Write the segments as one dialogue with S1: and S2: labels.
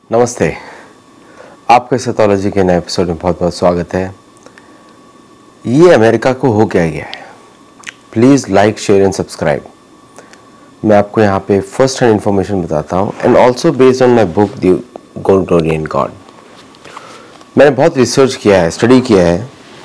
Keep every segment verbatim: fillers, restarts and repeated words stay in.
S1: नमस्ते, आपके सेथोलॉजी के नए एपिसोड में बहुत बहुत स्वागत है। ये अमेरिका को हो क्या गया है? Please like, share and subscribe. मैं आपको यहाँ पे फर्स्ट हैंड इन्फॉर्मेशन बताता हूँ and also based on my book the Goldorian God. मैंने बहुत रिसर्च किया है, स्टडी किया है।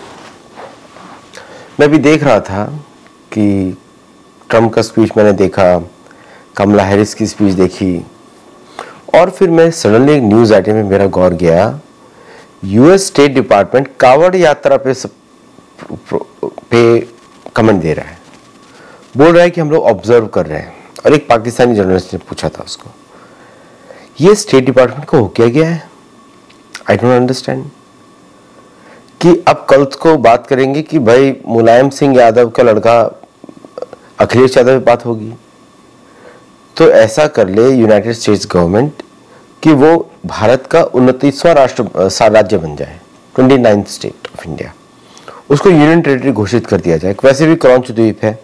S1: मैं भी देख रहा था कि ट्रम्प का स्पीच मैंने देखा, कमला हैरिस की स्पीच देखी, और फिर मैं सडनली एक न्यूज़ आइटम में मेरा गौर गया। यूएस स्टेट डिपार्टमेंट कावड़ यात्रा पे सब, पे कमेंट दे रहा है, बोल रहा है कि हम लोग ऑब्जर्व कर रहे हैं। और एक पाकिस्तानी जर्नलिस्ट ने पूछा था उसको, ये स्टेट डिपार्टमेंट को हो क्या गया है? I don't understand. कि अब कल को बात करेंगे कि भाई मुलायम सिंह यादव का लड़का अखिलेश यादव पे बात होगी, तो ऐसा कर ले यूनाइटेड स्टेट्स गवर्नमेंट कि वो भारत का उनतीसवां राष्ट्र राज्य बन जाए, twenty ninth state of India, उसको यूनियन टेरिटरी घोषित कर दिया जाए। वैसे भी क्रॉन्च द्वीप है।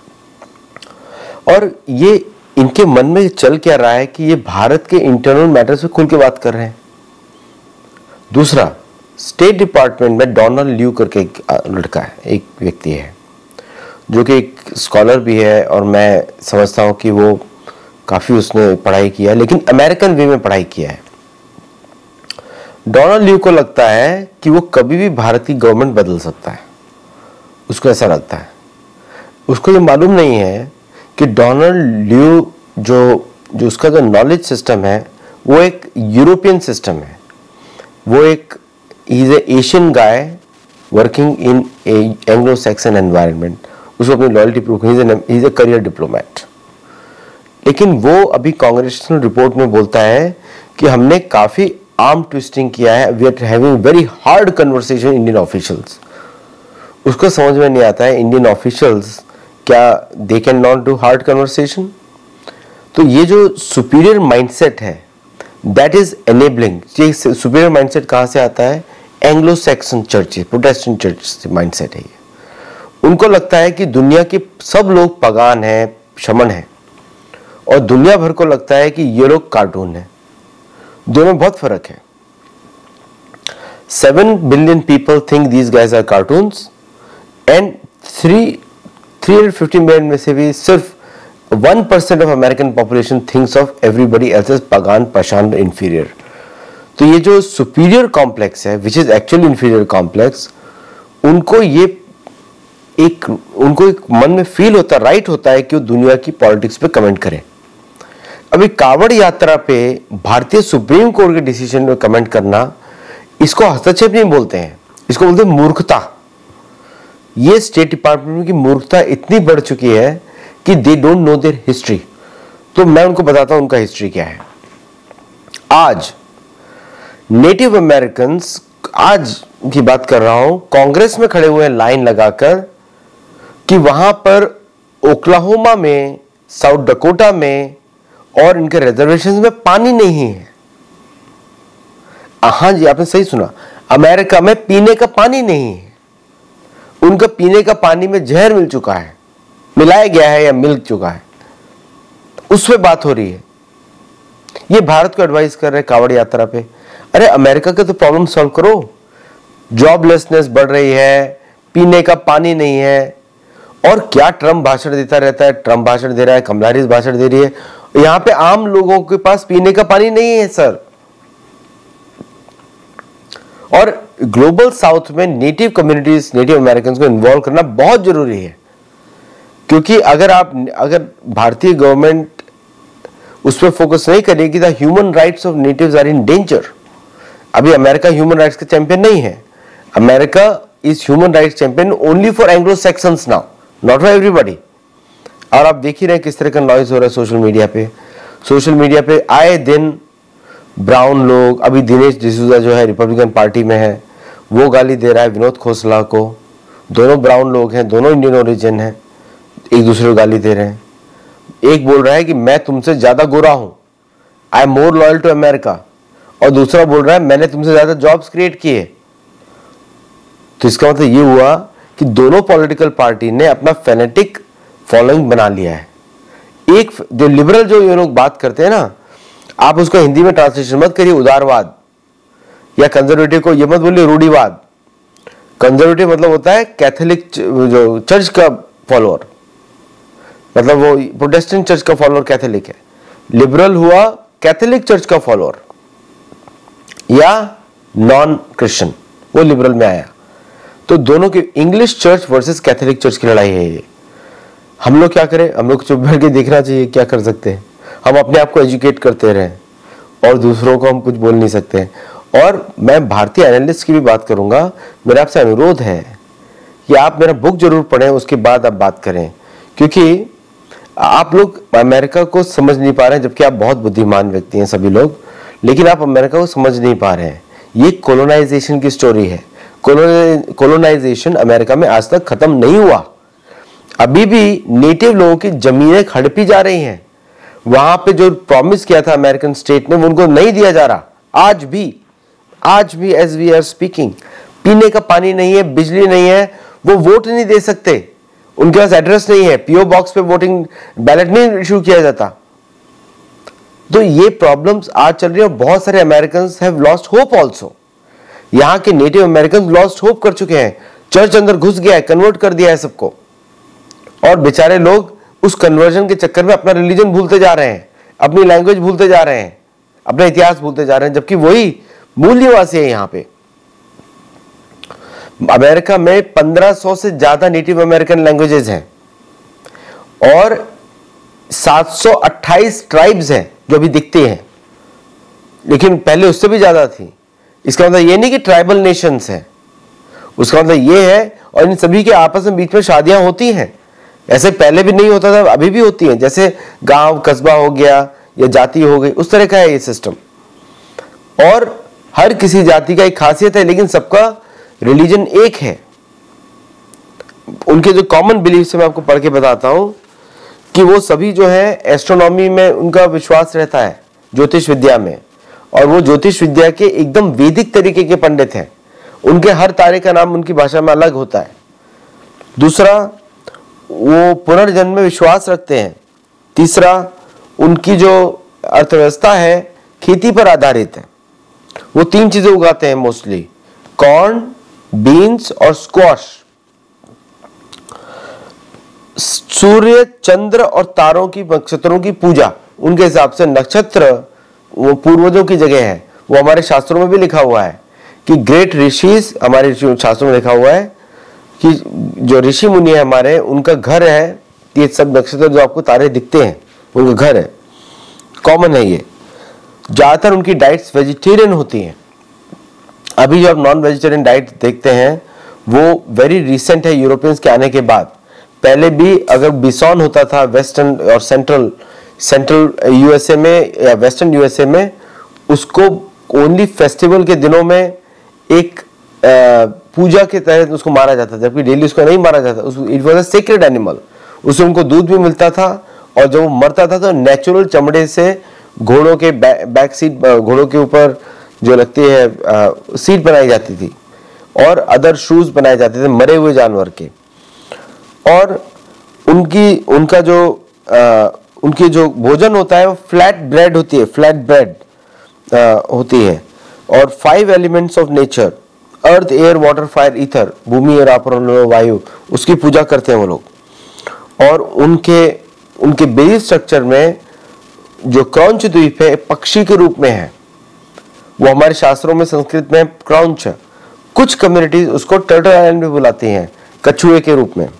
S1: और ये इनके मन में चल क्या रहा है कि ये भारत के इंटरनल मैटर्स पे खुल के बात कर रहे हैं। दूसरा, स्टेट डिपार्टमेंट में डोनाल्ड ल्यू करके एक लड़का है, एक व्यक्ति है जो कि एक स्कॉलर भी है, और मैं समझता हूँ कि वो काफ़ी उसने पढ़ाई किया है, लेकिन अमेरिकन वे में पढ़ाई किया है। डोनाल्ड ल्यू को लगता है कि वो कभी भी भारत की गवर्नमेंट बदल सकता है, उसको ऐसा लगता है। उसको ये मालूम नहीं है कि डोनाल्ड ल्यू जो जो उसका जो नॉलेज सिस्टम है वो एक यूरोपियन सिस्टम है। वो एक he is a Asian guy working in a Anglo Saxon environment. उसको अपनी loyalty prove, he is a career diplomat. लेकिन वो अभी कांग्रेचुलर रिपोर्ट में बोलता है कि हमने काफ़ी आर्म ट्विस्टिंग किया है, we are having very hard conversation Indian officials. उसको समझ में नहीं आता है इंडियन ऑफिशियल्स क्या they can not do hard conversation. तो ये जो सुपीरियर माइंडसेट है दैट इज एनेबलिंग। ये सुपीरियर माइंडसेट कहाँ से आता है? Anglo Saxon churches, Protestant church mindset है ये। उनको लगता है कि दुनिया के सब लोग पगान हैं, शमन हैं, और दुनिया भर को लगता है कि ये लोग कार्टून है। दोनों में बहुत फर्क है। Seven billion people think these guys are cartoons and three three hundred fifty million में से भी सिर्फ one percent of American population thinks of everybody else as pagan, पाषाण, इंफीरियर। तो ये जो सुपीरियर कॉम्प्लेक्स है, which is actually inferior complex, उनको ये एक उनको एक मन में फील होता, राइट होता है कि वो दुनिया की पॉलिटिक्स पे कमेंट करें। अभी कावड़ यात्रा पे भारतीय सुप्रीम कोर्ट के डिसीजन में कमेंट करना, इसको हस्तक्षेप नहीं बोलते हैं, इसको बोलते हैं मूर्खता। ये स्टेट डिपार्टमेंट की मूर्खता इतनी बढ़ चुकी है कि they don't know their history. तो मैं उनको बताता हूं उनका हिस्ट्री क्या है। आज नेटिव अमेरिकन, आज की बात कर रहा हूं, कांग्रेस में खड़े हुए लाइन लगाकर कि वहां पर ओक्लाहोमा में, साउथ डकोटा में और इनके रिजर्वेशन में पानी नहीं है। हाँ जी, आपने सही सुना, अमेरिका में पीने का पानी नहीं है। उनका पीने का पानी में जहर मिल चुका है, मिलाया गया है या मिल चुका है, उस पे बात हो रही है। ये भारत को एडवाइस कर रहे हैं कावड़ यात्रा पे। अरे अमेरिका के तो प्रॉब्लम सॉल्व करो। जॉबलेसनेस बढ़ रही है, पीने का पानी नहीं है, और क्या ट्रम्प भाषण देता रहता है। ट्रम्प भाषण दे रहा है, कमला हैरिस भाषण दे रही है, यहां पे आम लोगों के पास पीने का पानी नहीं है सर। और ग्लोबल साउथ में नेटिव कम्युनिटीज, नेटिव अमेरिकन को इन्वॉल्व करना बहुत जरूरी है, क्योंकि अगर आप अगर भारतीय गवर्नमेंट उस पर फोकस नहीं करेगी तो human rights of natives are in danger. अभी अमेरिका ह्यूमन राइट्स का चैंपियन नहीं है। America is human rights champion only for Anglo Saxons now, not for everybody. और आप देख ही रहे हैं किस तरह का नॉइज हो रहा है सोशल मीडिया पे। सोशल मीडिया पे आए दिन ब्राउन लोग, अभी दिनेश डिसूजा जो है रिपब्लिकन पार्टी में है, वो गाली दे रहा है विनोद खोसला को। दोनों ब्राउन लोग हैं, दोनों इंडियन ओरिजिन हैं, एक दूसरे को गाली दे रहे हैं। एक बोल रहा है कि मैं तुमसे ज्यादा गोरा हूं, I am more loyal to America, और दूसरा बोल रहा है मैंने तुमसे ज्यादा जॉब्स क्रिएट किए। तो इसका मतलब ये हुआ कि दोनों पॉलिटिकल पार्टी ने अपना फेनेटिक फॉलोइंग बना लिया है। एक जो लिबरल जो ये लोग बात करते हैं ना, आप उसको हिंदी में ट्रांसलेशन मत करिए उदारवाद, या कंजर्वेटिव को ये मत बोलिए रूढ़िवाद। कंजर्वेटिव मतलब होता है कैथोलिक जो चर्च का फॉलोअर, मतलब वो प्रोटेस्टेंट चर्च का फॉलोअर कैथोलिक है। लिबरल हुआ कैथोलिक चर्च का फॉलोअर या नॉन क्रिश्चियन, वो लिबरल में आया। तो दोनों की English church versus Catholic church की लड़ाई है ये। हम लोग क्या करें, हम लोग चुप बैठ के देखना चाहिए, क्या कर सकते हैं। हम अपने आप को एजुकेट करते रहें और दूसरों को हम कुछ बोल नहीं सकते। और मैं भारतीय एनालिस्ट की भी बात करूंगा। मेरा आपसे अनुरोध है कि आप मेरा बुक जरूर पढ़ें, उसके बाद आप बात करें, क्योंकि आप लोग अमेरिका को समझ नहीं पा रहे हैं, जबकि आप बहुत बुद्धिमान व्यक्ति हैं सभी लोग, लेकिन आप अमेरिका को समझ नहीं पा रहे हैं। ये कोलोनाइजेशन की स्टोरी है। कोलोनाइजेशन अमेरिका में आज तक खत्म नहीं हुआ। अभी भी नेटिव लोगों की जमीनें हड़पी जा रही हैं। वहां पे जो प्रॉमिस किया था अमेरिकन स्टेट ने, वो उनको नहीं दिया जा रहा। आज भी आज भी एज वी आर स्पीकिंग, पीने का पानी नहीं है, बिजली नहीं है, वो वोट नहीं दे सकते, उनके पास एड्रेस नहीं है, पीओ बॉक्स पे वोटिंग बैलेट नहीं इशू किया जाता। तो ये प्रॉब्लम्स आज चल रही है। बहुत सारे American have lost hope also. यहाँ के नेटिव अमेरिकन लॉस्ट होप कर चुके हैं। चर्च अंदर घुस गया है, कन्वर्ट कर दिया है सबको, और बेचारे लोग उस कन्वर्जन के चक्कर में अपना रिलीजन भूलते जा रहे हैं, अपनी लैंग्वेज भूलते जा रहे हैं, अपना इतिहास भूलते जा रहे हैं, जबकि वही मूल निवासी है। यहाँ पे अमेरिका में पंद्रह सौ से ज्यादा नेटिव अमेरिकन लैंग्वेजेस हैं और सात सौ अट्ठाईस ट्राइब्स हैं जो अभी दिखती हैं, लेकिन पहले उससे भी ज्यादा थी। इसका मतलब ये नहीं कि ट्राइबल नेशंस हैं, उसका मतलब ये है, और इन सभी के आपस में बीच में शादियां होती हैं। ऐसे पहले भी नहीं होता था, अभी भी होती हैं। जैसे गांव कस्बा हो गया या जाति हो गई, उस तरह का है ये सिस्टम। और हर किसी जाति का एक खासियत है, लेकिन सबका रिलीजन एक है। उनके जो कॉमन बिलीफ है मैं आपको पढ़ के बताता हूं कि वो सभी जो है एस्ट्रोनॉमी में उनका विश्वास रहता है, ज्योतिष विद्या में, और वो ज्योतिष विद्या के एकदम वैदिक तरीके के पंडित हैं। उनके हर तारे का नाम उनकी भाषा में अलग होता है। दूसरा, वो पुनर्जन्म में विश्वास रखते हैं। तीसरा, उनकी जो अर्थव्यवस्था है खेती पर आधारित है। वो तीन चीजें उगाते हैं मोस्टली, कॉर्न, बीन्स और स्क्वाश। सूर्य, चंद्र और तारों की नक्षत्रों की पूजा उनके हिसाब से, नक्षत्र वो पूर्वजों की जगह है। वो हमारे शास्त्रों में भी लिखा हुआ है कि ग्रेट ऋषिज, हमारे शास्त्रों में लिखा हुआ है कि जो ऋषि मुनि है हमारे, उनका घर है ये सब नक्षत्र जो आपको तारे दिखते हैं, उनका घर है। कॉमन है ये। ज्यादातर उनकी डाइट्स वेजिटेरियन होती हैं। अभी जो आप नॉन वेजिटेरियन डाइट देखते हैं वो वेरी रिसेंट है यूरोपियंस के आने के बाद। पहले भी अगर बिसॉन होता था वेस्टर्न और सेंट्रल सेंट्रल यूएसए में या वेस्टर्न यूएसए में, उसको ओनली फेस्टिवल के दिनों में एक पूजा के तहत उसको मारा जाता था, जबकि डेली उसको नहीं मारा जाता। It was a sacred animal. उससे उनको दूध भी मिलता था, और जब वो मरता था तो नेचुरल चमड़े से घोड़ों के बै, बैक सीट, घोड़ों के ऊपर जो लगती है आ, सीट बनाई जाती थी, और अदर शूज बनाए जाते थे मरे हुए जानवर के। और उनकी उनका जो आ, उनकी जो भोजन होता है वो फ्लैट ब्रेड होती है, फ्लैट ब्रेड होती है। और five elements of nature, earth, air, water, fire, ether, भूमि, एयर, आपरण, वायु, उसकी पूजा करते हैं वो लोग। और उनके उनके बेसिक स्ट्रक्चर में जो क्रौंच द्वीप है पक्षी के रूप में है। वो हमारे शास्त्रों में संस्कृत में क्रौंच, कुछ कम्युनिटीज उसको टर्टल आइलैंड भी बुलाती हैं, कछुए के रूप में।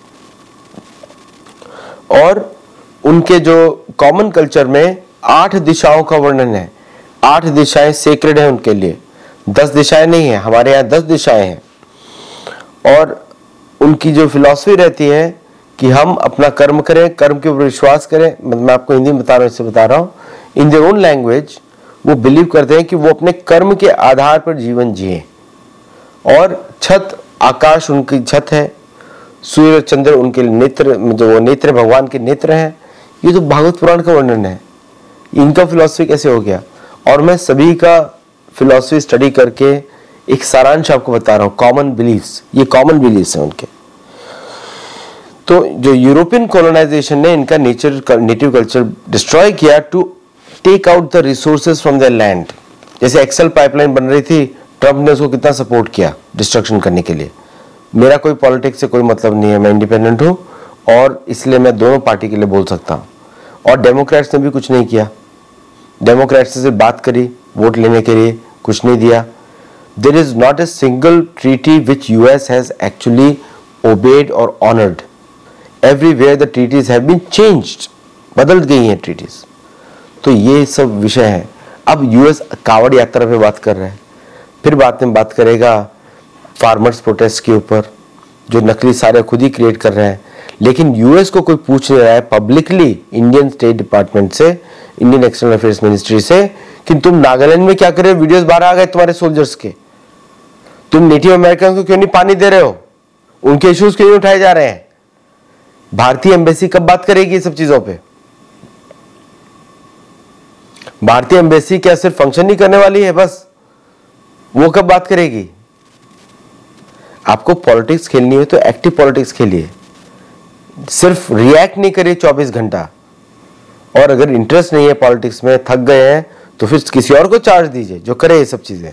S1: और उनके जो कॉमन कल्चर में आठ दिशाओं का वर्णन है। आठ दिशाएं सेक्रेड है उनके लिए, दस दिशाएं नहीं है। हमारे यहाँ दस दिशाएं हैं। और उनकी जो फिलॉसफी रहती है कि हम अपना कर्म करें, कर्म के ऊपर विश्वास करें। मैं आपको हिंदी में बता रहा हूँ, इससे बता रहा हूँ। इन देयर ओन लैंग्वेज वो बिलीव करते हैं कि वो अपने कर्म के आधार पर जीवन जिए। और छत, आकाश उनकी छत है, सूर्य चंद्र उनके नेत्र, जो वो नेत्र भगवान के नेत्र हैं। ये तो भागवत पुराण का वर्णन है। इनका फिलॉसफी कैसे हो गया? और मैं सभी का फिलॉसफी स्टडी करके एक सारांश आपको बता रहा हूँ, कॉमन बिलीफ्स। ये कॉमन बिलीफ्स हैं उनके। तो जो यूरोपियन कॉलोनाइजेशन ने इनका नेचर नेटिव कल्चर डिस्ट्रॉय किया to take out the resources from the land. जैसे एक्सेल पाइपलाइन बन रही थी, ट्रम्प ने उसको कितना सपोर्ट किया डिस्ट्रक्शन करने के लिए। मेरा कोई पॉलिटिक्स से कोई मतलब नहीं है, मैं इंडिपेंडेंट हूं और इसलिए मैं दोनों पार्टी के लिए बोल सकता हूं। और डेमोक्रेट्स ने भी कुछ नहीं किया, डेमोक्रेट्स से सिर्फ बात करी वोट लेने के लिए, कुछ नहीं दिया। There is not a single treaty which US has actually obeyed और honoured. Everywhere the treaties have been changed, बदल गई हैं ट्रीटीज। तो ये सब विषय है। अब यूएस कावड़ यात्रा पे बात कर रहा है, फिर बाद में बात करेगा फार्मर्स प्रोटेस्ट के ऊपर, जो नकली सारे खुद ही क्रिएट कर रहे हैं। लेकिन यूएस को कोई पूछ नहीं रहा है पब्लिकली, इंडियन स्टेट डिपार्टमेंट से, इंडियन एक्सटर्नल अफेयर्स मिनिस्ट्री से, कि तुम नागालैंड में क्या कर रहे हो, वीडियोस बाहर आ गए तुम्हारे सोल्जर्स के, तुम नेटिव अमेरिकन को क्यों नहीं पानी दे रहे हो, उनके इश्यूज क्यों नहीं उठाए जा रहे हैं। भारतीय एम्बेसी कब बात करेगी सब चीजों पे? भारतीय एम्बेसी क्या सिर्फ फंक्शन नहीं करने वाली है बस, वो कब बात करेगी? आपको पॉलिटिक्स खेलनी है तो एक्टिव पॉलिटिक्स खेलिए, सिर्फ रिएक्ट नहीं करिए चौबीस घंटा। और अगर इंटरेस्ट नहीं है पॉलिटिक्स में, थक गए हैं, तो फिर किसी और को चार्ज दीजिए जो करे ये सब चीजें।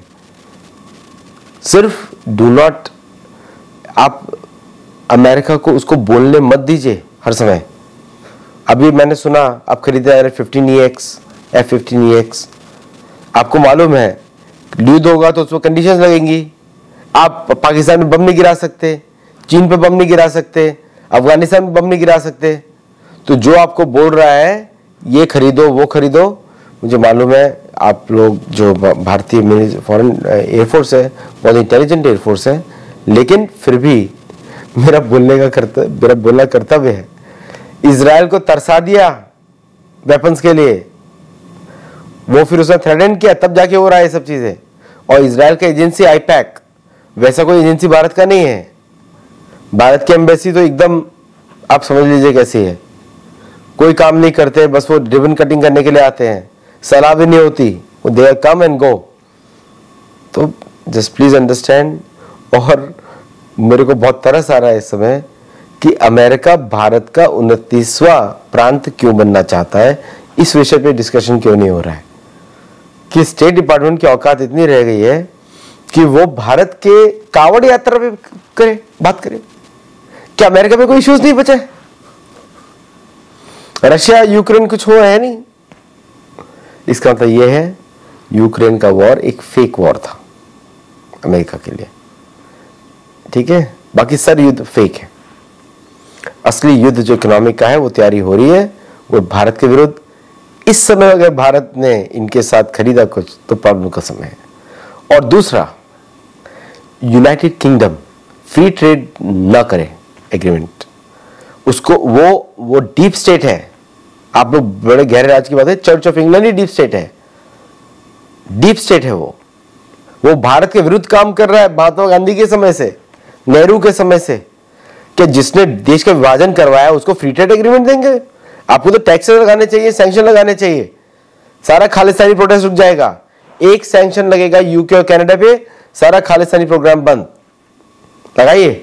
S1: सिर्फ डू नॉट, आप अमेरिका को उसको बोलने मत दीजिए हर समय। अभी मैंने सुना आप खरीदे F fifteen E X, F fifteen E X, आपको मालूम है युद्ध होगा तो उसमें कंडीशंस लगेंगी। आप पाकिस्तान में बम नहीं गिरा सकते, चीन पे बम नहीं गिरा सकते, अफगानिस्तान में बम नहीं गिरा सकते। तो जो आपको बोल रहा है ये खरीदो वो खरीदो, मुझे मालूम है आप लोग जो भारतीय फॉरेन एयरफोर्स है बहुत इंटेलिजेंट एयरफोर्स है, लेकिन फिर भी मेरा बोलने का कर्तव्य मेरा बोलना कर्तव्य है। इजराइल को तरसा दिया वेपन्स के लिए, वो फिर उसने थ्रेटन किया, तब जाके हो रहा है ये सब चीजें। और इजराइल का एजेंसी आईपैक वैसा कोई एजेंसी भारत का नहीं है। भारत की एम्बेसी तो एकदम आप समझ लीजिए कैसी है, कोई काम नहीं करते, बस वो रिबन कटिंग करने के लिए आते हैं, सलाह भी नहीं होती, वो दे कम एंड गो। तो जस्ट प्लीज अंडरस्टैंड। और मेरे को बहुत तरस आ रहा है इस समय कि अमेरिका भारत का उनतीसवां प्रांत क्यों बनना चाहता है, इस विषय पे डिस्कशन क्यों नहीं हो रहा है। कि स्टेट डिपार्टमेंट की औकात इतनी रह गई है कि वो भारत के कावड़ यात्रा पे करे बात करे। क्या अमेरिका में कोई इश्यूज नहीं बचे? रशिया यूक्रेन कुछ हुआ है नहीं। इसका मतलब यह है यूक्रेन का वॉर एक फेक वॉर था अमेरिका के लिए, ठीक है। बाकी सर युद्ध फेक है। असली युद्ध जो इकोनॉमिक का है वो तैयारी हो रही है, वो भारत के विरुद्ध। इस समय अगर भारत ने इनके साथ खरीदा कुछ तो प्रॉब्लम का समय है। और दूसरा, यूनाइटेड किंगडम फ्री ट्रेड ना करे एग्रीमेंट, उसको वो वो डीप स्टेट है। आप लोग बड़े गहरे राज की बात है, चर्च ऑफ इंग्लैंड ही डीप स्टेट है, डीप स्टेट है वो वो भारत के विरुद्ध काम कर रहा है महात्मा गांधी के समय से, नेहरू के समय से। क्या जिसने देश का विभाजन करवाया उसको फ्री ट्रेड एग्रीमेंट देंगे? आपको तो टैक्स लगाने चाहिए, सैंक्शन लगाने चाहिए, सारा खालिस्तानी प्रोटेस्ट रुक जाएगा। एक सैंक्शन लगेगा यूके और कनाडा पे, सारा खालिस्तानी प्रोग्राम बंद। लगाइए।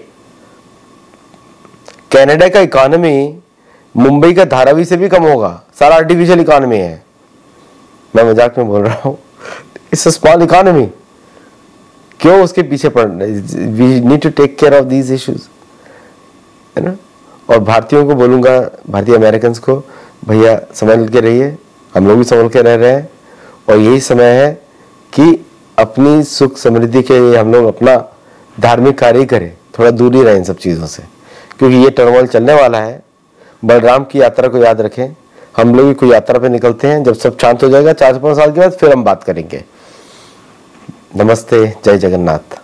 S1: कनाडा का इकोनॉमी मुंबई का धारावी से भी कम होगा, सारा आर्टिफिशियल इकोनॉमी है, मैं मजाक में बोल रहा हूं। इट्स अ स्मॉल इकोनॉमी, क्यों उसके पीछे पड़ना? We need to take care of these issues, है ना। और भारतीयों को बोलूंगा, भारतीय अमेरिकन को, भैया संभल के रहिए, हम लोग भी संभल के रह रहे हैं। और यही समय है कि अपनी सुख समृद्धि के लिए हम लोग अपना धार्मिक कार्य करें, थोड़ा दूरी रहें इन सब चीज़ों से, क्योंकि ये टर्मोइल चलने वाला है। बलराम की यात्रा को याद रखें। हम लोग भी कोई यात्रा पे निकलते हैं, जब सब शांत हो जाएगा चार पाँच साल के बाद फिर हम बात करेंगे। नमस्ते, जय जगन्नाथ।